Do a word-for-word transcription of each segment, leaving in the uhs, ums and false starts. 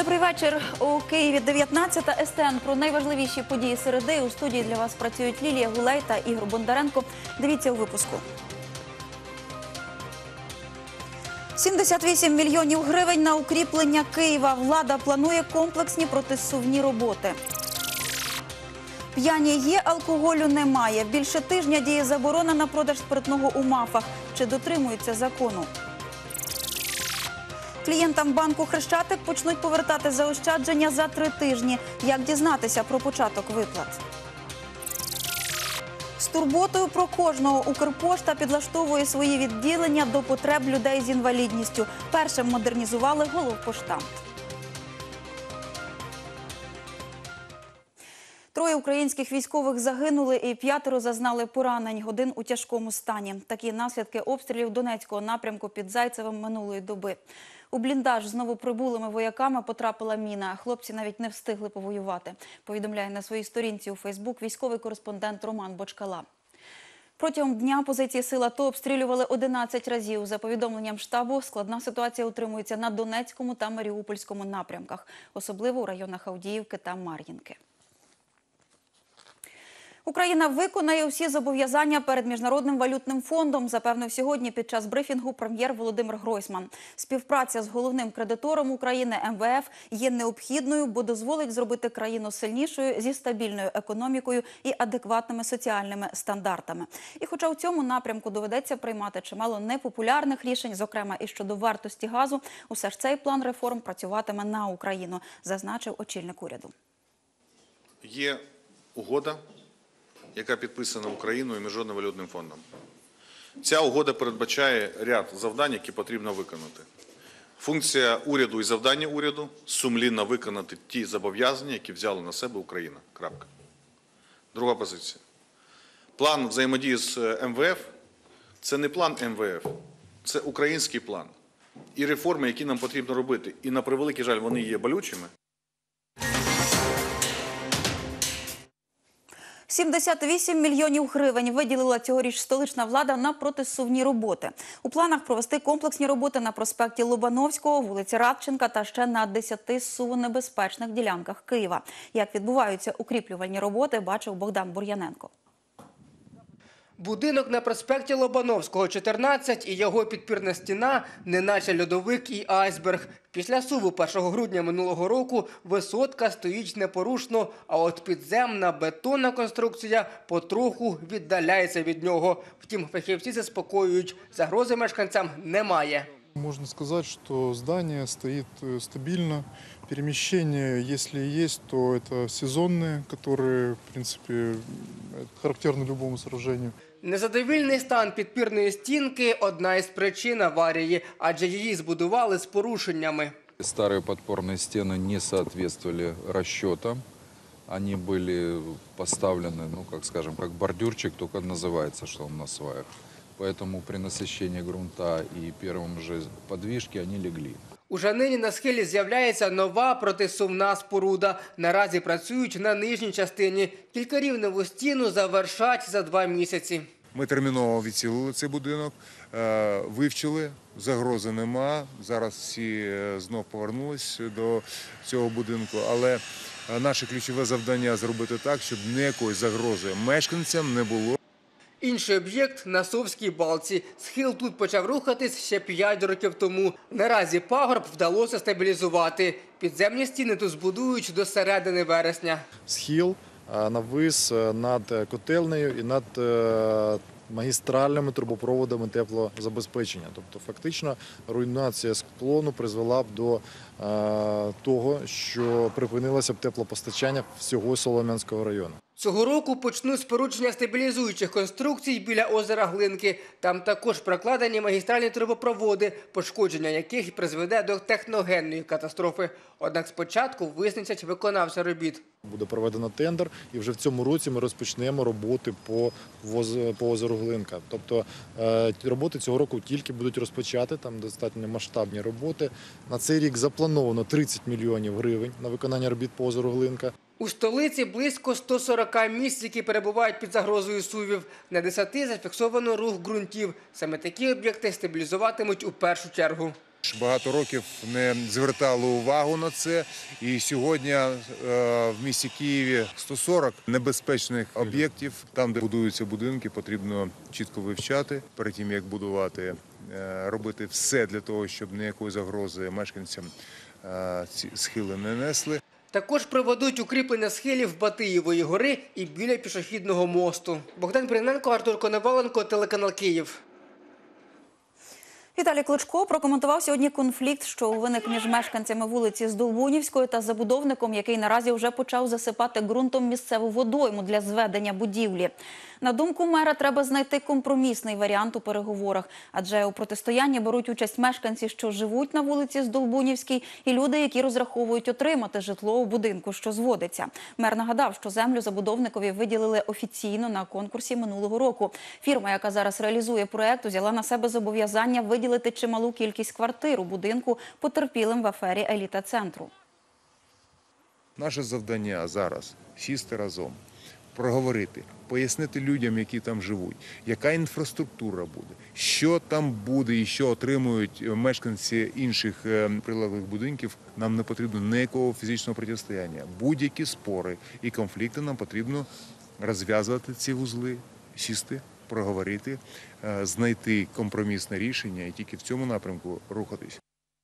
Добрий вечір. У Києві дев'ятнадцята. ес те ен про найважливіші події середи. У студії для вас працюють Лілія Гулей та Ігор Бондаренко. Дивіться у випуску. сімдесят вісім мільйонів гривень на укріплення Києва. Влада планує комплексні протисувні роботи. П'яні є, алкоголю немає. Більше тижня діє заборона на продаж спиртного у МАФах. Чи дотримуються закону? Клієнтам банку «Хрещатик» почнуть повертати заощадження за три тижні. Як дізнатися про початок виплат? З турботою про кожного Укрпошта підлаштовує свої відділення до потреб людей з інвалідністю. Першим модернізували головпоштамт. Троє українських військових загинули і п'ятеро зазнали поранень, один у тяжкому стані. Такі наслідки обстрілів Донецького напрямку під Зайцевим минулої доби. У бліндаж з новоприбулими вояками потрапила міна. Хлопці навіть не встигли повоювати, повідомляє на своїй сторінці у Фейсбук військовий кореспондент Роман Бочкала. Протягом дня позиції сил АТО обстрілювали одинадцять разів. За повідомленням штабу, складна ситуація утримується на Донецькому та Маріупольському напрямках, особливо у районах Авдіївки та Мар'їнки. Україна виконає усі зобов'язання перед Міжнародним валютним фондом, запевнив сьогодні під час брифінгу прем'єр Володимир Гройсман. Співпраця з головним кредитором України – ем ве еф є необхідною, бо дозволить зробити країну сильнішою, зі стабільною економікою і адекватними соціальними стандартами. І хоча у цьому напрямку доведеться приймати чимало непопулярних рішень, зокрема і щодо вартості газу, усе ж цей план реформ працюватиме на Україну, зазначив очільник уряду. Є угода, яка підписана Україною і Міжнародним валютним фондом. Ця угода передбачає ряд завдань, які потрібно виконати. Функція уряду і завдання уряду – сумлінно виконати ті зобов'язання, які взяла на себе Україна. Крапка. Друга позиція. План взаємодії з ем ве еф – це не план ем ве еф, це український план. І реформи, які нам потрібно робити, і на превеликий жаль, вони є болючими. сімдесят вісім мільйонів гривень виділила цьогоріч столична влада на протисувні роботи. У планах провести комплексні роботи на проспекті Лобановського, вулиці Радченка та ще на десяти сувонебезпечних ділянках Києва. Як відбуваються укріплювальні роботи, бачив Богдан Бур'яненко. Будинок на проспекті Лобановського, чотирнадцять, і його підпірна стіна – неначе льодовик і айсберг. Після суву першого грудня минулого року висотка стоїть непорушно, а от підземна бетонна конструкція потроху віддаляється від нього. Втім, фахівці заспокоюють, загрози мешканцям немає. Можно сказать, что здание стоит стабильно. Перемещения, если и есть, то это сезонные, которые, в принципе, характерны любому сооружению. Незадовільний стан підпірної стінки – одна із причин аварії, адже її збудували з порушеннями. Старые подпорные стены не соответствовали расчетам. Они были поставлены, ну, как скажем, как бордюрчик, только называется, что он на сваях. Поэтому при насыщении грунта и первом же подвижке они легли. Уже нині на схилі з'являється нова протисувна споруда. Наразі працюють на нижній частині. Кількарівневу стіну завершать за два місяці. Ми терміново відцілили цей будинок, вивчили, загрози нема. Зараз всі знов повернулись до цього будинку. Але наше ключове завдання – зробити так, щоб ніякої загрози мешканцям не було. Інший об'єкт – на Совській балці. Схил тут почав рухатись ще п'ять років тому. Наразі пагорб вдалося стабілізувати. Підземні стіни тут збудують до середини вересня. Схил навис над котельнею і над магістральними трубопроводами теплозабезпечення. Тобто фактично руйнація склону призвела б до того, що припинилося б теплопостачання всього Солом'янського району. Цього року почнуть спорудження стабілізуючих конструкцій біля озера Глинки. Там також прокладені магістральні трубопроводи, пошкодження яких призведе до техногенної катастрофи. Однак спочатку визначать виконавця робіт. Буде проведено тендер, і вже в цьому році ми розпочнемо роботи по, по озеру Глинка. Тобто роботи цього року тільки будуть розпочати, там достатньо масштабні роботи. На цей рік заплановано тридцять мільйонів гривень на виконання робіт по озеру Глинка. У столиці близько ста сорока місць, які перебувають під загрозою сувів. На десяти зафіксовано рух ґрунтів. Саме такі об'єкти стабілізуватимуть у першу чергу. Багато років не звертали увагу на це, і сьогодні е, в місті Києві сто сорок небезпечних об'єктів. Там, де будуються будинки, потрібно чітко вивчати перед тим, як будувати, е, робити все для того, щоб ніякої загрози мешканцям е, ці схили не несли. Також проведуть укріплення схилів Батиєвої гори і біля пішохідного мосту. Богдан Бриненко, Артур Коноваленко, телеканал Київ. Віталій Кличко прокоментував сьогодні конфлікт, що виник між мешканцями вулиці Здолбунівської та забудовником, який наразі вже почав засипати ґрунтом місцеву водойму для зведення будівлі. На думку мера, треба знайти компромісний варіант у переговорах, адже у протистоянні беруть участь мешканці, що живуть на вулиці Здолбунівській, і люди, які розраховують отримати житло у будинку, що зводиться. Мер нагадав, що землю забудовникові виділили офіційно на конкурсі минулого року. Фірма, яка зараз реалізує проект, взяла на себе зобов'язання виділити чималу кількість квартир у будинку потерпілим в афері «Еліта-центру». Наше завдання зараз – сісти разом, проговорити, пояснити людям, які там живуть, яка інфраструктура буде, що там буде і що отримують мешканці інших прилеглих будинків. Нам не потрібно ніякого фізичного протистояння. Будь-які спори і конфлікти нам потрібно розв'язувати ці вузли, сісти, проговорити, знайти компромісне рішення і тільки в цьому напрямку рухатись.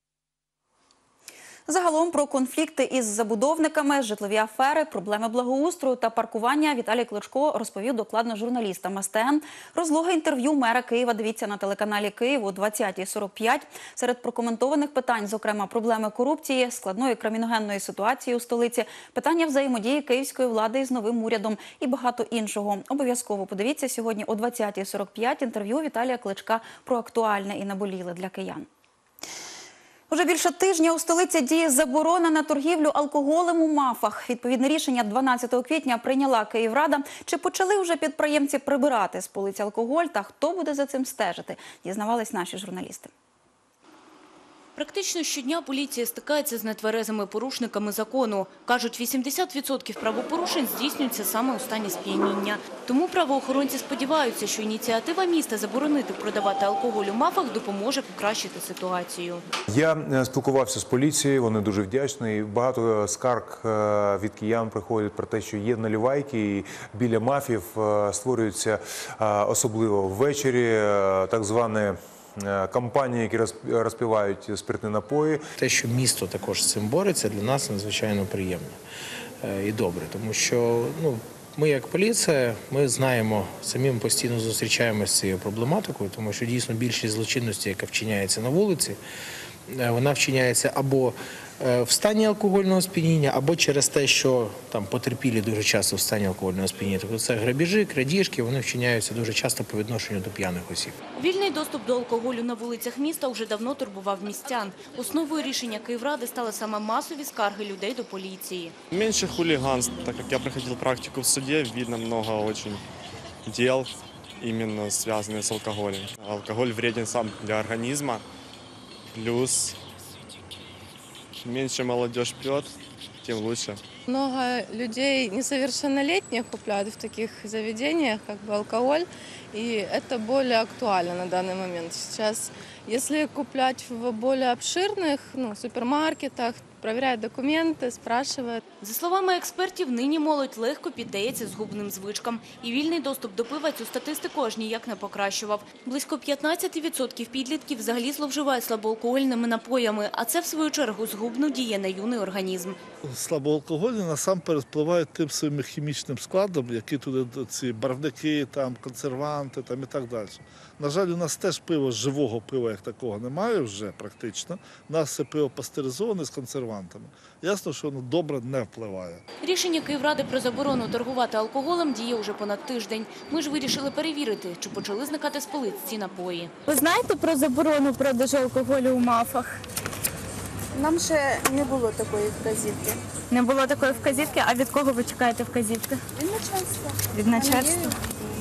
Загалом про конфлікти із забудовниками, житлові афери, проблеми благоустрою та паркування Віталій Кличко розповів докладно журналістам ес те ен. Розлоге інтерв'ю мера Києва дивіться на телеканалі Київ о двадцятій сорок п'ять. Серед прокоментованих питань, зокрема, проблеми корупції, складної криміногенної ситуації у столиці, питання взаємодії київської влади із новим урядом і багато іншого. Обов'язково подивіться сьогодні о двадцятій сорок п'ять інтерв'ю Віталія Кличка про актуальне і наболіле для киян. Уже більше тижня у столиці діє заборона на торгівлю алкоголем у МАФах. Відповідне рішення дванадцятого квітня прийняла Київрада. Чи почали вже підприємці прибирати з полиць алкоголь та хто буде за цим стежити, дізнавались наші журналісти. Практично щодня поліція стикається з нетверезими порушниками закону. Кажуть, вісімдесят відсотків правопорушень здійснюються саме у стані сп'яніння. Тому правоохоронці сподіваються, що ініціатива міста заборонити продавати алкоголь у МАФах допоможе покращити ситуацію. Я спілкувався з поліцією, вони дуже вдячні. Багато скарг від киян приходять про те, що є наливайки і біля МАФів створюються, особливо ввечері, так зване компанії, які розпивають спиртні напої. Те, що місто також з цим бореться, для нас надзвичайно приємно і добре, тому що ну, ми як поліція, ми знаємо, самі ми постійно зустрічаємося з цією проблематикою, тому що дійсно більшість злочинності, яка вчиняється на вулиці, вона вчиняється або в стані алкогольного сп'яніння, або через те, що там потерпілі дуже часто в стані алкогольного сп'яніння. Тобто це грабіжі, крадіжки, вони вчиняються дуже часто по відношенню до п'яних осіб. Вільний доступ до алкоголю на вулицях міста вже давно турбував містян. Основою рішення Київради стали саме масові скарги людей до поліції. Меньше хулиганств, так как я проходил практику в суде, видно много очень дел, именно связанных с алкоголем. Алкоголь вреден сам для организма, плюс меньше молодежь пьет, тем лучше. Много людей несовершеннолетних купляют в таких заведениях, как бы алкоголь, и это более актуально на данный момент. Сейчас, если куплять в более обширных ну, супермаркетах, проверяють документи, спрашивають. За словами експертів, нині молодь легко піддається згубним звичкам. І вільний доступ до пива цю статистику аж ніяк не покращував. Близько п'ятнадцять відсотків підлітків взагалі зловживають слабоалкогольними напоями, а це, в свою чергу, згубно діє на юний організм. Слабоалкогольні насамперед впливають тим своїм хімічним складом, які туди ці барвники, там, консерванти там, і так далі. На жаль, у нас теж пиво, живого пива як такого немає вже практично. У нас це пиво пастеризоване з консервантами. Ясно, що воно добре не впливає. Рішення Київради про заборону торгувати алкоголем діє вже понад тиждень. Ми ж вирішили перевірити, чи почали зникати з полиць ці напої. Ви знаєте про заборону продажу алкоголю у МАФах? Нам ще не було такої вказівки. Не було такої вказівки, а від кого ви чекаєте вказівки? Від начальства. Від начальства?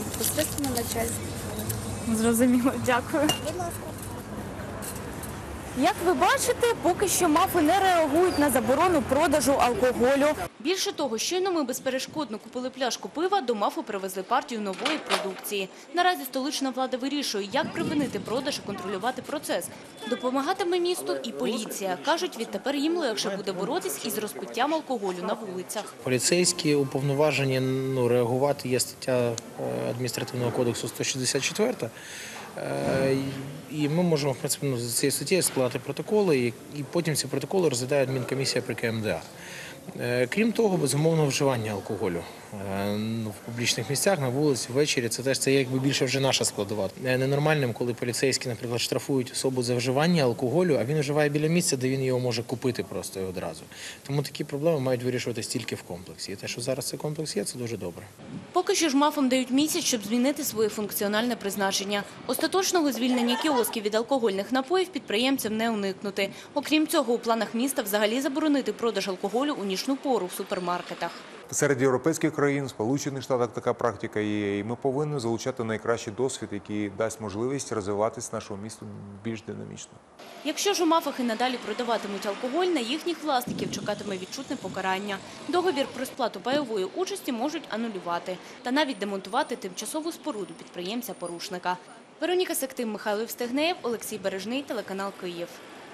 Безпосередньо начальство. Зрозуміло, дякую. Будь ласка. Як ви бачите, поки що МАФи не реагують на заборону продажу алкоголю. Більше того, щойно ми безперешкодно купили пляшку пива, до МАФу привезли партію нової продукції. Наразі столична влада вирішує, як припинити продаж і контролювати процес. Допомагатиме місту і поліція. Кажуть, відтепер їм легше буде боротись із розпиттям алкоголю на вулицях. Поліцейські уповноважені ну, реагувати, є стаття е, адміністративного кодексу сто шістдесят чотири. Е, І ми можемо, в принципі, ну, за цією статтею складати протоколи, і, і потім ці протоколи розглядає адмінкомісія при ка ем де а. Е, Крім того, безумовно, вживання алкоголю е, ну, в публічних місцях, на вулиці, ввечері, це теж це якби більше вже наша складова. Е, Ненормальним, коли поліцейські, наприклад, штрафують особу за вживання алкоголю, а він вживає біля місця, де він його може купити просто і одразу. Тому такі проблеми мають вирішуватись тільки в комплексі. І те, що зараз цей комплекс є, це дуже добре. Поки що ж МАФам дають місяць, щоб змінити своє функціональне призначення. Остаточного звільнення кіосків від алкогольних напоїв підприємцям не уникнути. Окрім цього, у планах міста взагалі заборонити продаж алкоголю у нічну пору в супермаркетах. Серед європейських країн, в Сполучених Штатах така практика є, і ми повинні залучати найкращий досвід, який дасть можливість розвиватись нашому місту більш динамічно. Якщо ж у МАФах і надалі продаватимуть алкоголь, на їхніх власників чекатиме відчутне покарання. Договір про сплату пайової участі можуть анулювати та навіть демонтувати тимчасову споруду підприємця-порушника. Вероніка Сектим, Михайло Євстигнеєв, Олексій Бережний, телеканал Київ.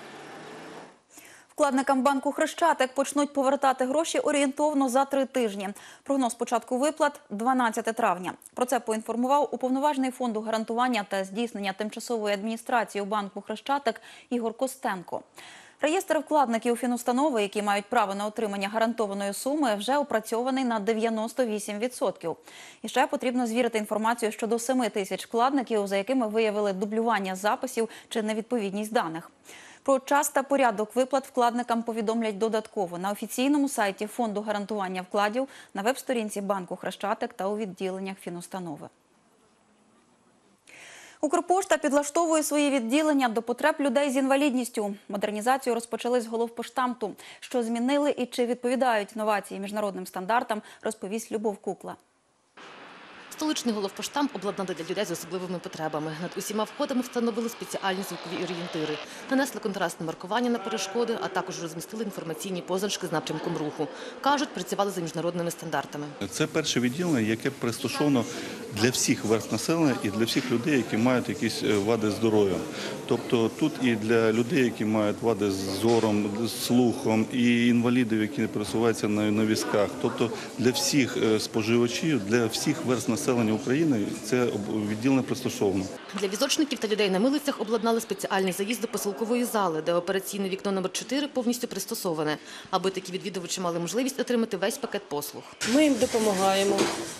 Вкладникам банку «Хрещатик» почнуть повертати гроші орієнтовно за три тижні. Прогноз початку виплат – дванадцяте травня. Про це поінформував уповноважений фонду гарантування та здійснення тимчасової адміністрації у банку «Хрещатик» Ігор Костенко. Реєстр вкладників фінустанови, які мають право на отримання гарантованої суми, вже опрацьований на дев'яносто вісім відсотків. І ще потрібно звірити інформацію щодо семи тисяч вкладників, за якими виявили дублювання записів чи невідповідність даних. Про час та порядок виплат вкладникам повідомлять додатково на офіційному сайті Фонду гарантування вкладів, на веб-сторінці банку «Хрещатик» та у відділеннях фінустанови. Укрпошта підлаштовує свої відділення до потреб людей з інвалідністю. Модернізацію розпочали з головпоштамту. Що змінили і чи відповідають новації міжнародним стандартам, розповість Любов Кукла. Столичний головпоштамт обладнаний для людей з особливими потребами. Над усіма входами встановили спеціальні звукові орієнтири, нанесли контрастне маркування на перешкоди, а також розмістили інформаційні позначки з напрямком руху. Кажуть, працювали за міжнародними стандартами. Це перше відділення, яке пристосовано для всіх верств населення і для всіх людей, які мають якісь вади здоров'я. Тобто тут і для людей, які мають вади з зором, з слухом, і інвалідів, які пересуваються на, на візках. Тобто для всіх споживачів, для всіх верств населення України це відділення пристосовано. Для візочників та людей на милицях обладнали спеціальний заїзд до посилкової зали, де операційне вікно номер чотири повністю пристосоване, аби такі відвідувачі мали можливість отримати весь пакет послуг. Ми їм допомагаємо.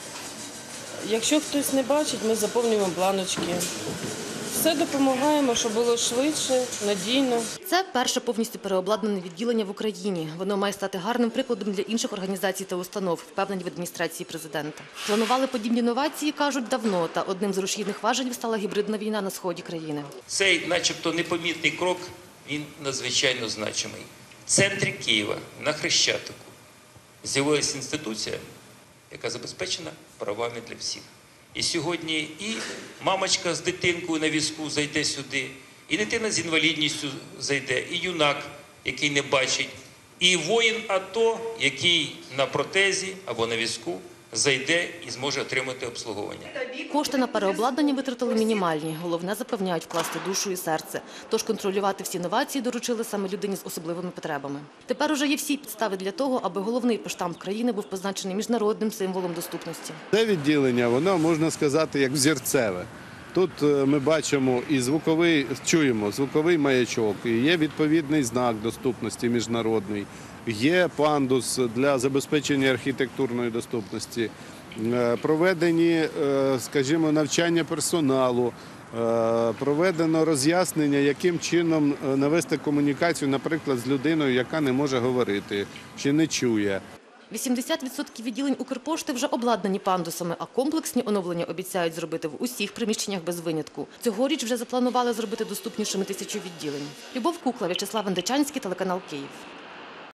Якщо хтось не бачить, ми заповнюємо бланочки. Все допомагаємо, щоб було швидше, надійно. Це перше повністю переобладнане відділення в Україні. Воно має стати гарним прикладом для інших організацій та установ, впевнені в адміністрації президента. Планували подібні новації, кажуть, давно, та одним з рушійних важелів стала гібридна війна на сході країни. Цей начебто непомітний крок, він надзвичайно значимий. В центрі Києва, на Хрещатику, з'явилася інституція, яка забезпечена правами для всіх. І сьогодні і мамочка з дитинкою на візку зайде сюди, і дитина з інвалідністю зайде, і юнак, який не бачить, і воїн АТО, який на протезі або на візку зайде і зможе отримати обслуговування. Кошти на переобладнання витратили мінімальні. Головне, запевняють, вкласти душу і серце. Тож контролювати всі новації доручили саме людині з особливими потребами. Тепер уже є всі підстави для того, аби головний поштамт країни був позначений міжнародним символом доступності. Це відділення, воно, можна сказати, як взірцеве. Тут ми бачимо і звуковий, чуємо звуковий маячок, і є відповідний знак доступності міжнародний, є пандус для забезпечення архітектурної доступності, проведені, скажімо, навчання персоналу, проведено роз'яснення, яким чином навести комунікацію, наприклад, з людиною, яка не може говорити чи не чує. вісімдесят відсотків відділень Укрпошти вже обладнані пандусами, а комплексні оновлення обіцяють зробити в усіх приміщеннях без винятку. Цьогоріч вже запланували зробити доступнішими тисячу відділень. Любов Кукла, В'ячеслав Андичанський, телеканал Київ.